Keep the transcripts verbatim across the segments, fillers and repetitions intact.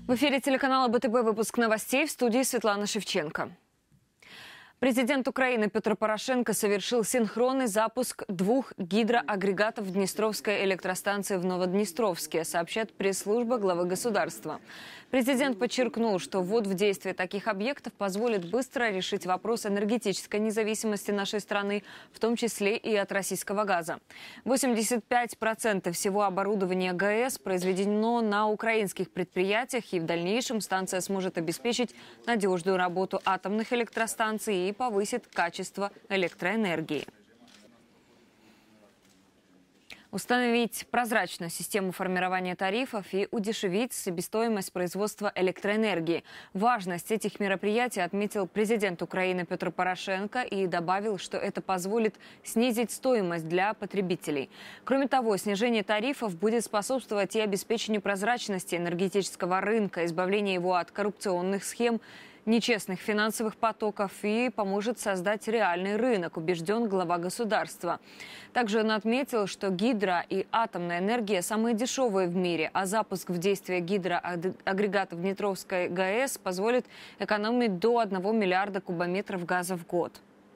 В эфире телеканала БТБ выпуск новостей, в студии Светлана Шевченко. Президент Украины Петр Порошенко совершил синхронный запуск двух гидроагрегатов Днестровской электростанции в Новоднестровске, сообщает пресс-служба главы государства. Президент подчеркнул, что ввод в действие таких объектов позволит быстро решить вопрос энергетической независимости нашей страны, в том числе и от российского газа. восемьдесят пять процентов всего оборудования ГАЭС произведено на украинских предприятиях, и в дальнейшем станция сможет обеспечить надежную работу атомных электростанций и повысит качество электроэнергии. Установить прозрачную систему формирования тарифов и удешевить себестоимость производства электроэнергии. Важность этих мероприятий отметил президент Украины Петр Порошенко и добавил, что это позволит снизить стоимость для потребителей. Кроме того, снижение тарифов будет способствовать и обеспечению прозрачности энергетического рынка, избавлению его от коррупционных схем, нечестных финансовых потоков и поможет создать реальный рынок, убежден глава государства. Также он отметил, что гидро- и атомная энергия самые дешевые в мире, а запуск в действие гидроагрегатов Днестровской ГАЭС позволит экономить до одного миллиарда кубометров газа в год.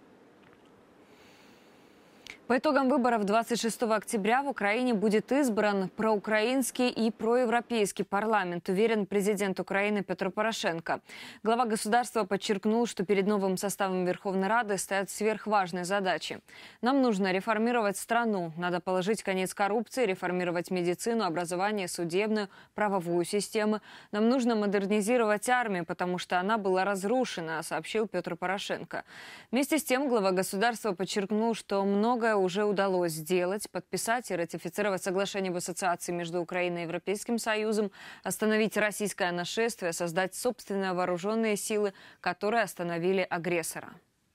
По итогам выборов двадцать шестого октября в Украине будет избран проукраинский и проевропейский парламент, уверен президент Украины Петр Порошенко. Глава государства подчеркнул, что перед новым составом Верховной Рады стоят сверхважные задачи. Нам нужно реформировать страну, надо положить конец коррупции, реформировать медицину, образование, судебную, правовую систему. Нам нужно модернизировать армию, потому что она была разрушена, сообщил Петр Порошенко. Вместе с тем глава государства подчеркнул, что многое уже удалось сделать, подписать и ратифицировать соглашение об ассоциации между Украиной и Европейским Союзом, остановить российское нашествие, создать собственные вооруженные силы, которые остановили агрессора.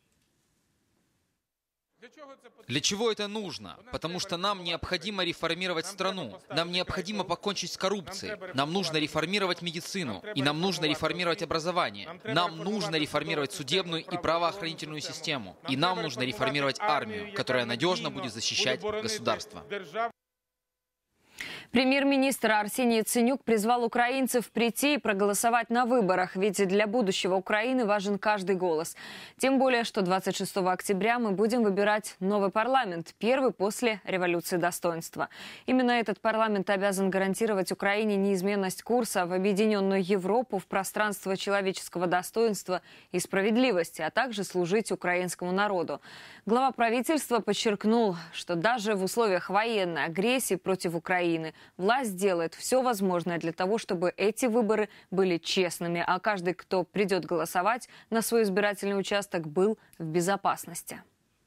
Для чего это нужно? Потому что нам необходимо реформировать страну. Нам необходимо покончить с коррупцией. Нам нужно реформировать медицину. И нам нужно реформировать образование. Нам нужно реформировать судебную и правоохранительную систему. И нам нужно реформировать армию, которая надежно будет защищать государство. Премьер-министр Арсений Яценюк призвал украинцев прийти и проголосовать на выборах, ведь для будущего Украины важен каждый голос. Тем более, что двадцать шестого октября мы будем выбирать новый парламент, первый после революции достоинства. Именно этот парламент обязан гарантировать Украине неизменность курса в объединенную Европу, в пространство человеческого достоинства и справедливости, а также служить украинскому народу. Глава правительства подчеркнул, что даже в условиях военной агрессии против Украины власть делает все возможное для того, чтобы эти выборы были честными, а каждый, кто придет голосовать на свой избирательный участок, был в безопасности.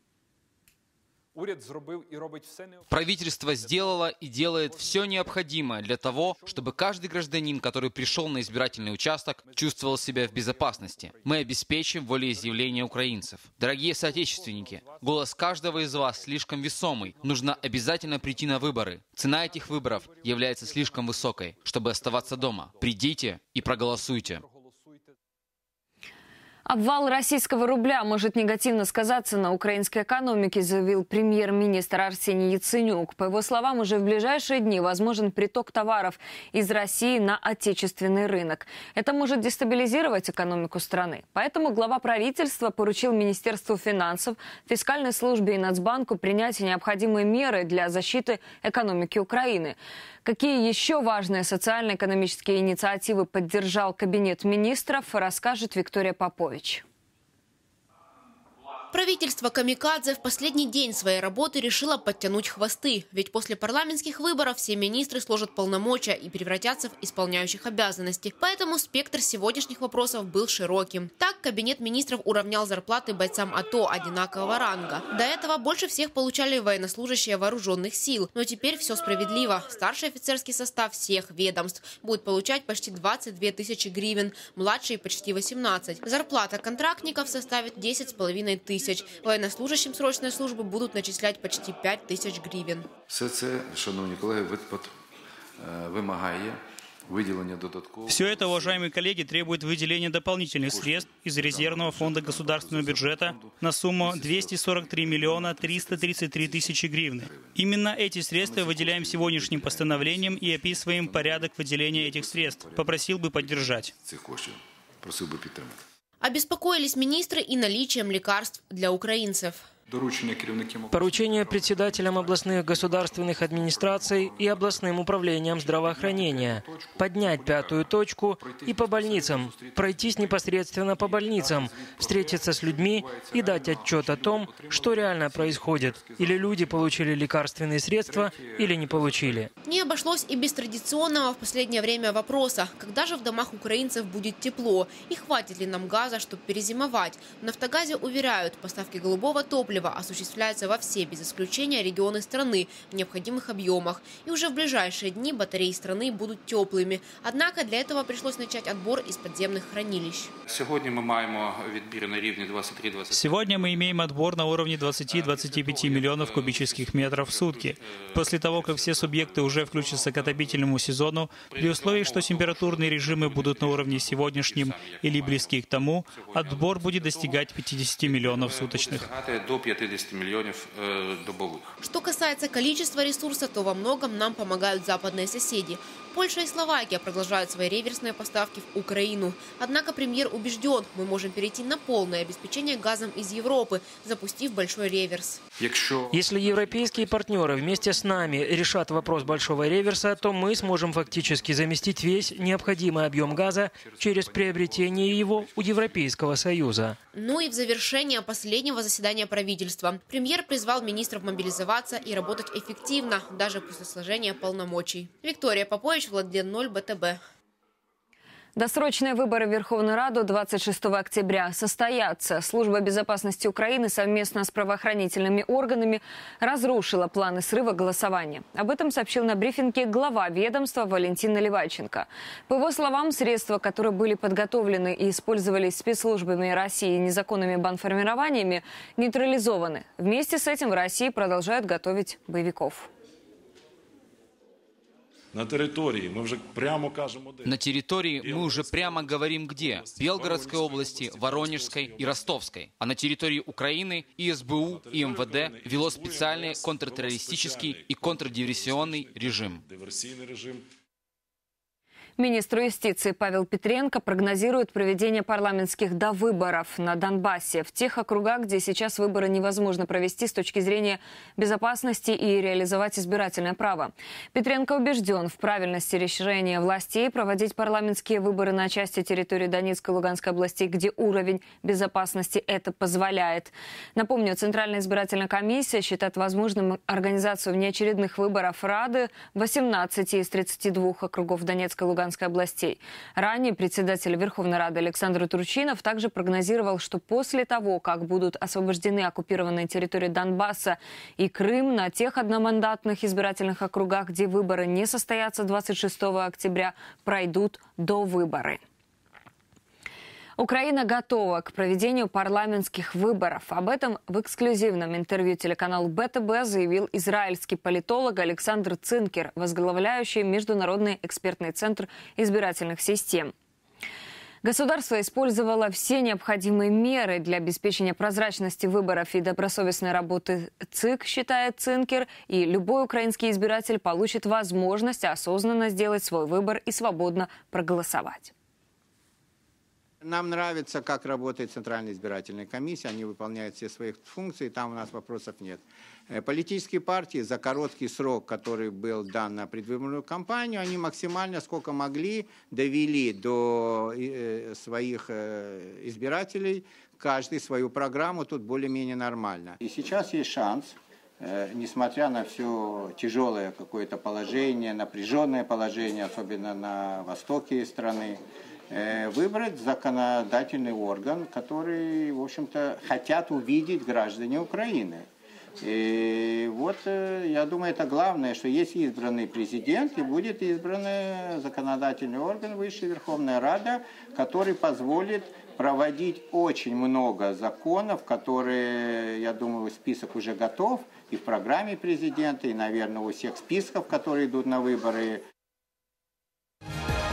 Правительство сделало и делает все необходимое для того, чтобы каждый гражданин, который пришел на избирательный участок, чувствовал себя в безопасности. Мы обеспечим волеизъявление украинцев. Дорогие соотечественники, голос каждого из вас слишком весомый. Нужно обязательно прийти на выборы. Цена этих выборов является слишком высокой, чтобы оставаться дома. Придите и проголосуйте. Обвал российского рубля может негативно сказаться на украинской экономике, заявил премьер-министр Арсений Яценюк. По его словам, уже в ближайшие дни возможен приток товаров из России на отечественный рынок. Это может дестабилизировать экономику страны. Поэтому глава правительства поручил Министерству финансов, фискальной службе и Нацбанку принять необходимые меры для защиты экономики Украины. Какие еще важные социально-экономические инициативы поддержал Кабинет министров, расскажет Виктория Попович. Правительство камикадзе в последний день своей работы решило подтянуть хвосты. Ведь после парламентских выборов все министры сложат полномочия и превратятся в исполняющих обязанности. Поэтому спектр сегодняшних вопросов был широким. Так, Кабинет министров уравнял зарплаты бойцам АТО одинакового ранга. До этого больше всех получали военнослужащие вооруженных сил. Но теперь все справедливо. Старший офицерский состав всех ведомств будет получать почти двадцать две тысячи гривен, младшие почти восемнадцать. Зарплата контрактников составит десять с половиной тысяч. Военнослужащим срочной службы будут начислять почти п'ять тисяч гривень. Все це, шановні колеги, вимагає Все это, уважаемые коллеги, требует выделения дополнительных средств из резервного фонда государственного бюджета на сумму двести сорок три миллиона триста тридцать три тысячи гривны. Именно эти средства выделяем сегодняшним постановлением и описываем порядок выделения этих средств. Попросил бы поддержать. Обеспокоились министры и наличием лекарств для украинцев. Поручение председателям областных государственных администраций и областным управлениям здравоохранения поднять пятую точку и по больницам, пройтись непосредственно по больницам, встретиться с людьми и дать отчет о том, что реально происходит. Или люди получили лекарственные средства, или не получили. Не обошлось и без традиционного в последнее время вопроса, когда же в домах украинцев будет тепло и хватит ли нам газа, чтобы перезимовать. В «Нафтогазе» уверяют, поставки голубого топлива осуществляются во все, без исключения, регионы страны в необходимых объемах. И уже в ближайшие дни батареи страны будут теплыми. Однако для этого пришлось начать отбор из подземных хранилищ. Сегодня мы имеем отбор на уровне двадцати-двадцати пяти миллионов кубических метров в сутки. После того, как все субъекты уже включатся к отопительному сезону, при условии, что температурные режимы будут на уровне сегодняшнем или близки к тому, отбор будет достигать пятидесяти миллионов суточных. Что касается количества ресурса, то во многом нам помогают западные соседи. Польша и Словакия продолжают свои реверсные поставки в Украину. Однако премьер убежден, мы можем перейти на полное обеспечение газом из Европы, запустив большой реверс. Если европейские партнеры вместе с нами решат вопрос большого реверса, то мы сможем фактически заместить весь необходимый объем газа через приобретение его у Европейского Союза. Ну и в завершение последнего заседания правительства. Премьер призвал министров мобилизоваться и работать эффективно, даже после сложения полномочий. Виктория Попович, Владлен ноль, Бэ Тэ Бэ. Досрочные выборы в Верховную Раду двадцать шестого октября состоятся. Служба безопасности Украины совместно с правоохранительными органами разрушила планы срыва голосования. Об этом сообщил на брифинге глава ведомства Валентин Наливайченко. По его словам, средства, которые были подготовлены и использовались спецслужбами России и незаконными бандформированиями, нейтрализованы. Вместе с этим в России продолжают готовить боевиков. На территории мы уже прямо кажем. На территории мы уже прямо говорим где. В Белгородской области, Воронежской и Ростовской. А на территории Украины и Эс Бэ У, и Эм Вэ Дэ вело специальный контртеррористический и контрдиверсионный режим. Министр юстиции Павел Петренко прогнозирует проведение парламентских довыборов на Донбассе, в тех округах, где сейчас выборы невозможно провести с точки зрения безопасности и реализовать избирательное право. Петренко убежден в правильности решения властей проводить парламентские выборы на части территории Донецкой и Луганской областей, где уровень безопасности это позволяет. Напомню, Центральная избирательная комиссия считает возможным организацию внеочередных выборов Рады в восемнадцати из тридцати двух округов Донецкой и Луганской областей. Ранее председатель Верховной Рады Александр Турчинов также прогнозировал, что после того, как будут освобождены оккупированные территории Донбасса и Крым, на тех одномандатных избирательных округах, где выборы не состоятся двадцать шестого октября, пройдут довыборы. Украина готова к проведению парламентских выборов. Об этом в эксклюзивном интервью телеканалу Бэ Тэ Бэ заявил израильский политолог Александр Цинкер, возглавляющий Международный экспертный центр избирательных систем. Государство использовало все необходимые меры для обеспечения прозрачности выборов и добросовестной работы ЦИК, считает Цинкер, и любой украинский избиратель получит возможность осознанно сделать свой выбор и свободно проголосовать. Нам нравится, как работает Центральная избирательная комиссия. Они выполняют все свои функции, там у нас вопросов нет. Политические партии за короткий срок, который был дан на предвыборную кампанию, они максимально, сколько могли, довели до своих избирателей каждый свою программу, тут более-менее нормально. И сейчас есть шанс, несмотря на все тяжелое какое-то положение, напряженное положение, особенно на востоке страны, выбрать законодательный орган, который, в общем-то, хотят увидеть граждане Украины. И вот, я думаю, это главное, что есть избранный президент и будет избранный законодательный орган, Высшая Верховная Рада, который позволит проводить очень много законов, которые, я думаю, список уже готов и в программе президента, и, наверное, у всех списков, которые идут на выборы.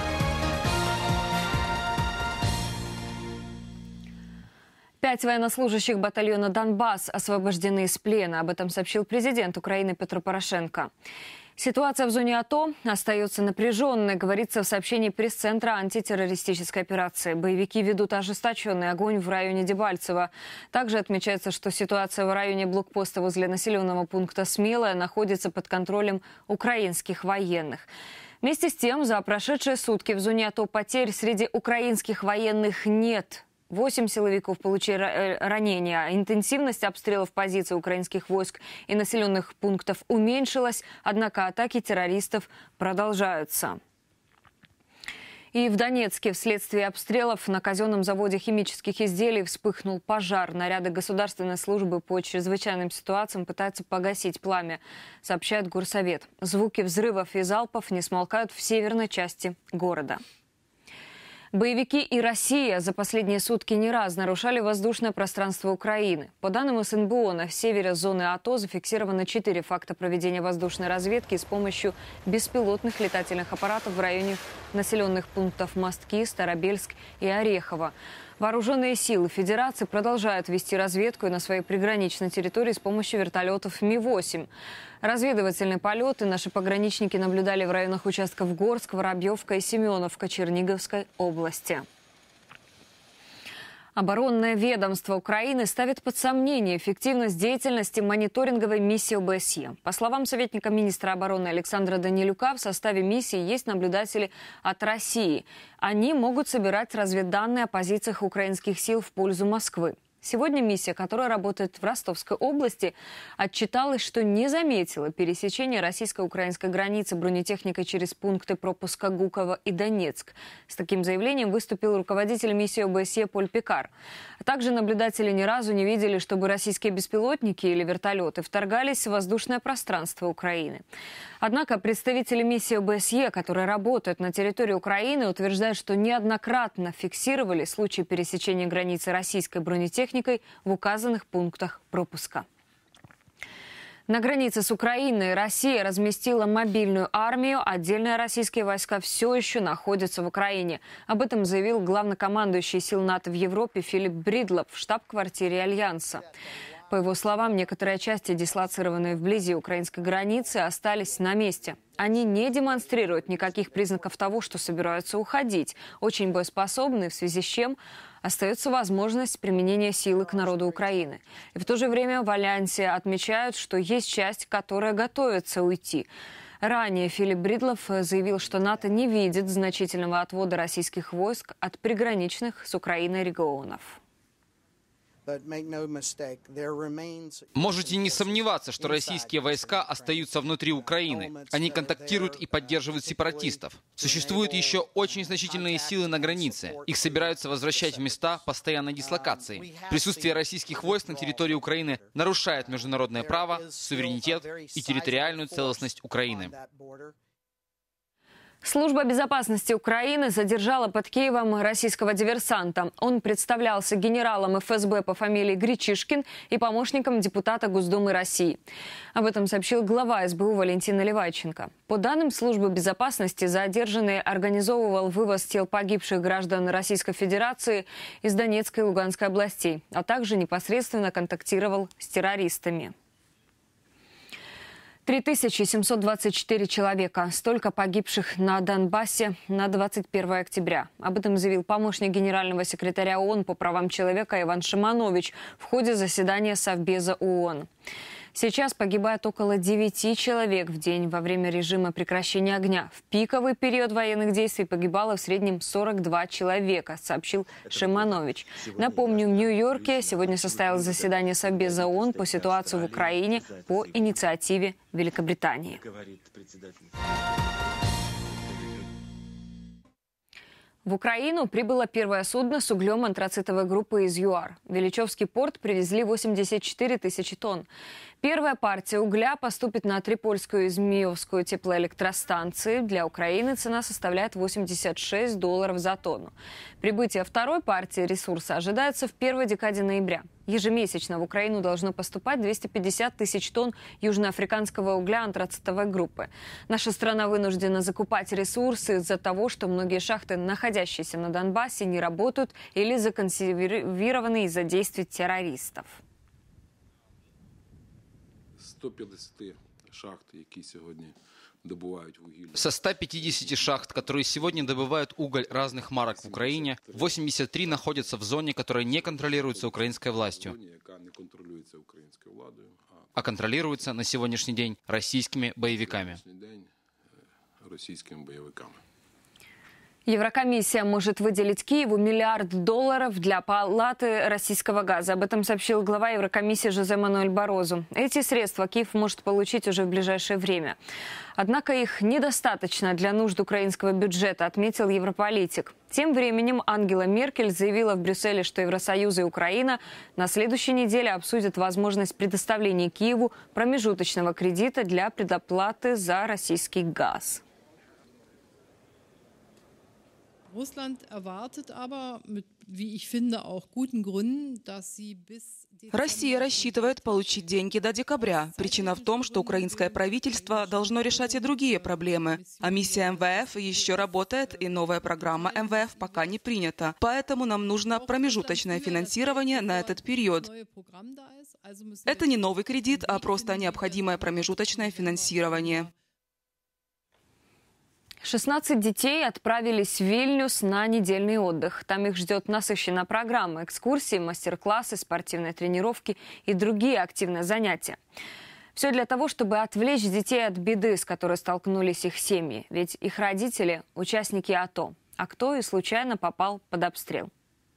Пять военнослужащих батальона «Донбасс» освобождены из плена. Об этом сообщил президент Украины Петро Порошенко. Ситуация в зоне АТО остается напряженной, говорится в сообщении пресс-центра антитеррористической операции. Боевики ведут ожесточенный огонь в районе Дебальцево. Также отмечается, что ситуация в районе блокпоста возле населенного пункта Смелое находится под контролем украинских военных. Вместе с тем, за прошедшие сутки в зоне АТО потерь среди украинских военных нет. Восемь силовиков получили ранения. Интенсивность обстрелов позиций украинских войск и населенных пунктов уменьшилась, однако атаки террористов продолжаются. И в Донецке вследствие обстрелов на казенном заводе химических изделий вспыхнул пожар. Наряды Государственной службы по чрезвычайным ситуациям пытаются погасить пламя, сообщает Горсовет. Звуки взрывов и залпов не смолкают в северной части города. Боевики и Россия за последние сутки не раз нарушали воздушное пространство Украины. По данным эс эн бэ о, на севере зоны АТО зафиксировано четыре факта проведения воздушной разведки с помощью беспилотных летательных аппаратов в районе населенных пунктов Мостки, Старобельск и Орехово. Вооруженные силы Федерации продолжают вести разведку на своей приграничной территории с помощью вертолетов Ми восемь. Разведывательные полеты наши пограничники наблюдали в районах участков Горск, Воробьевка и Семеновка Черниговской области. Оборонное ведомство Украины ставит под сомнение эффективность деятельности мониторинговой миссии о бэ эс е. По словам советника министра обороны Александра Данилюка, в составе миссии есть наблюдатели от России. Они могут собирать разведданные о позициях украинских сил в пользу Москвы. Сегодня миссия, которая работает в Ростовской области, отчиталась, что не заметила пересечения российско-украинской границы бронетехникой через пункты пропуска Гуково и Донецк. С таким заявлением выступил руководитель миссии о бэ эс е Поль Пикар. А также наблюдатели ни разу не видели, чтобы российские беспилотники или вертолеты вторгались в воздушное пространство Украины. Однако представители миссии о бэ эс е, которые работают на территории Украины, утверждают, что неоднократно фиксировали случаи пересечения границы российской бронетехники в указанных пунктах пропуска. На границе с Украиной Россия разместила мобильную армию. Отдельные российские войска все еще находятся в Украине. Об этом заявил главнокомандующий сил НАТО в Европе Филипп Бридлов в штаб-квартире Альянса. По его словам, некоторые части, дислоцированные вблизи украинской границы, остались на месте. Они не демонстрируют никаких признаков того, что собираются уходить. Очень боеспособны, в связи с чем остается возможность применения силы к народу Украины. И в то же время в Альянсе отмечают, что есть часть, которая готовится уйти. Ранее Филипп Бридлов заявил, что НАТО не видит значительного отвода российских войск от приграничных с Украиной регионов. Можете не сомневаться, что российские войска остаются внутри Украины. Они контактируют и поддерживают сепаратистов. Существуют еще очень значительные силы на границе. Их собираются возвращать в места постоянной дислокации. Присутствие российских войск на территории Украины нарушает международное право, суверенитет и территориальную целостность Украины. Служба безопасности Украины задержала под Киевом российского диверсанта. Он представлялся генералом эф эс бэ по фамилии Гречишкин и помощником депутата Госдумы России. Об этом сообщил глава эс бэ у Валентин Наливайченко. По данным службы безопасности, задержанный организовывал вывоз тел погибших граждан Российской Федерации из Донецкой и Луганской областей, а также непосредственно контактировал с террористами. три тысячи семьсот двадцать четыре человека. Столько погибших на Донбассе на двадцать первое октября. Об этом заявил помощник генерального секретаря ООН по правам человека Иван Шиманович в ходе заседания Совбеза ООН. Сейчас погибает около девяти человек в день во время режима прекращения огня. В пиковый период военных действий погибало в среднем сорок два человека, сообщил Шиманович. Напомню, в Нью-Йорке сегодня состоялось заседание Совбеза ООН по ситуации в Украине по инициативе Великобритании. В Украину прибыло первое судно с углем антрацитовой группы из ЮАР. В Ильичевский порт привезли восемьдесят четыре тысячи тонн. Первая партия угля поступит на Трипольскую и Змеевскую теплоэлектростанции. Для Украины цена составляет восемьдесят шесть долларов за тонну. Прибытие второй партии ресурса ожидается в первой декаде ноября. Ежемесячно в Украину должно поступать двести пятьдесят тысяч тонн южноафриканского угля антрацитовой группы. Наша страна вынуждена закупать ресурсы из-за того, что многие шахты, находящиеся на Донбассе, не работают или законсервированы из-за действий террористов. сто п'ятдесят шахт, які сьогодні добывают уголь. Со ста пятидесяти шахт, которые сегодня добывают уголь разных марок в Украине, восемьдесят три находятся в зоне, которая не контролируется украинской властью, а контролируется на сегодняшний день российскими боевиками. Еврокомиссия может выделить Киеву миллиард долларов для палаты российского газа. Об этом сообщил глава Еврокомиссии Жозе Мануэль Барозу. Эти средства Киев может получить уже в ближайшее время. Однако их недостаточно для нужд украинского бюджета, отметил европолитик. Тем временем Ангела Меркель заявила в Брюсселе, что Евросоюз и Украина на следующей неделе обсудят возможность предоставления Киеву промежуточного кредита для предоплаты за российский газ. Россия рассчитывает получить деньги до декабря. Причина в том, что украинское правительство должно решать и другие проблемы. А миссия эм вэ эф еще работает, и новая программа эм вэ эф пока не принята. Поэтому нам нужно промежуточное финансирование на этот период. Это не новый кредит, а просто необходимое промежуточное финансирование. шестнадцать детей отправились в Вильнюс на недельный отдых. Там их ждет насыщенная программа: экскурсии, мастер-классы, спортивные тренировки и другие активные занятия. Все для того, чтобы отвлечь детей от беды, с которой столкнулись их семьи. Ведь их родители – участники АТО. А кто и случайно попал под обстрел.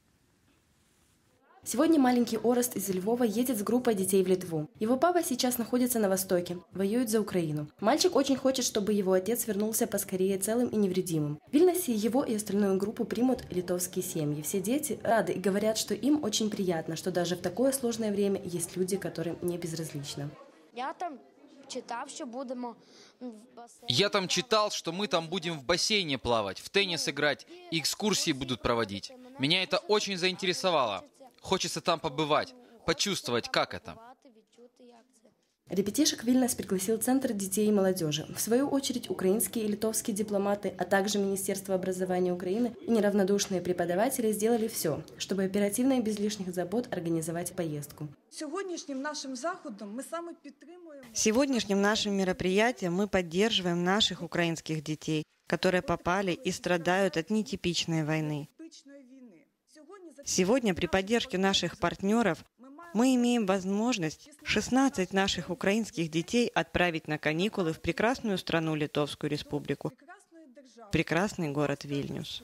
Сегодня маленький Орест из Львова едет с группой детей в Литву. Его папа сейчас находится на Востоке, воюет за Украину. Мальчик очень хочет, чтобы его отец вернулся поскорее целым и невредимым. В Вильнюсе его и остальную группу примут литовские семьи. Все дети рады и говорят, что им очень приятно, что даже в такое сложное время есть люди, которым не безразлично. Я там читал, что будем... Я там читал, что мы там будем в бассейне плавать, в теннис играть, и экскурсии будут проводить. Меня это очень заинтересовало. Хочется там побывать, почувствовать, как это. Ребятишек Вильнюс пригласил Центр детей и молодежи. В свою очередь, украинские и литовские дипломаты, а также Министерство образования Украины и неравнодушные преподаватели сделали все, чтобы оперативно и без лишних забот организовать поездку. Сегодняшним нашим заходом мы сами поддерживаем... Сегодняшним нашим мероприятием мы поддерживаем наших украинских детей, которые попали и страдают от нетипичной войны. Сегодня при поддержке наших партнеров мы имеем возможность шестнадцать наших украинских детей отправить на каникулы в прекрасную страну Литовскую Республику, прекрасный город Вильнюс.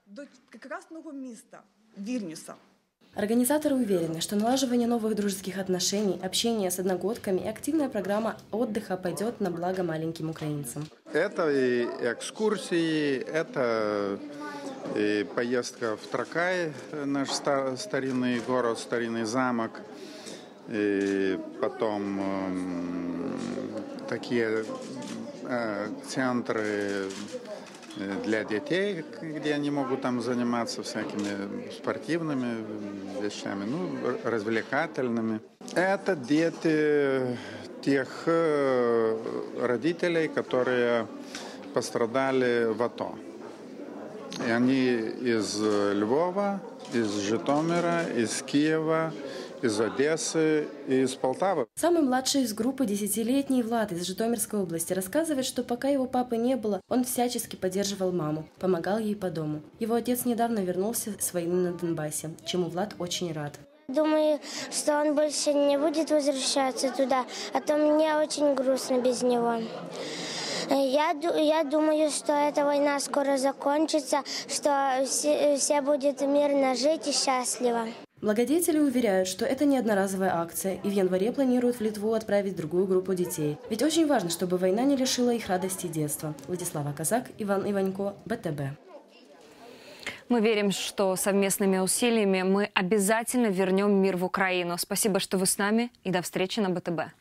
Организаторы уверены, что налаживание новых дружеских отношений, общение с одногодками и активная программа отдыха пойдет на благо маленьким украинцам. Это и экскурсии, это и поездка в Тракай, наш старинный город, старинный замок, и потом э, такие э, центры для детей, где они могут там заниматься всякими спортивными вещами, ну, развлекательными. Это дети тех родителей, которые пострадали в АТО. И они из Львова, из Житомира, из Киева, из Одессы и из Полтавы. Самый младший из группы, десятилетний Влад из Житомирской области, рассказывает, что пока его папы не было, он всячески поддерживал маму, помогал ей по дому. Его отец недавно вернулся с войны на Донбассе, чему Влад очень рад. Думаю, что он больше не будет возвращаться туда, а то мне очень грустно без него. Я, я думаю, что эта война скоро закончится, что все, все будут мирно жить и счастливо. Благодетели уверяют, что это не одноразовая акция, и в январе планируют в Литву отправить другую группу детей. Ведь очень важно, чтобы война не лишила их радости детства. Владислава Казак, Иван Иванько, бэ тэ бэ. Мы верим, что совместными усилиями мы обязательно вернем мир в Украину. Спасибо, что вы с нами, и до встречи на бэ тэ бэ.